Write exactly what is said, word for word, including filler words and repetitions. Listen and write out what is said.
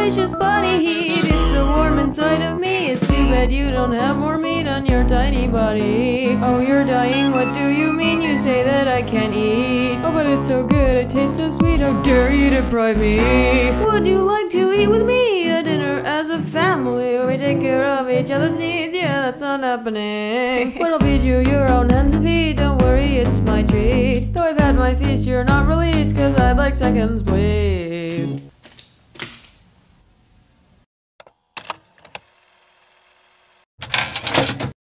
delicious body heat. It's so warm inside of me. It's too bad you don't have more meat on your tiny body. Oh, you're dying, what do you mean? You say that I can't eat. Oh, but it's so good, it tastes so sweet. How dare you deprive me? Would you like to eat with me? A dinner as a family where we take care of each other's needs. Yeah, that's not happening. But I'll feed you your own hands and feet. Don't worry, it's my treat. Though I've had my feast, you're not released, cause I'd like seconds, please.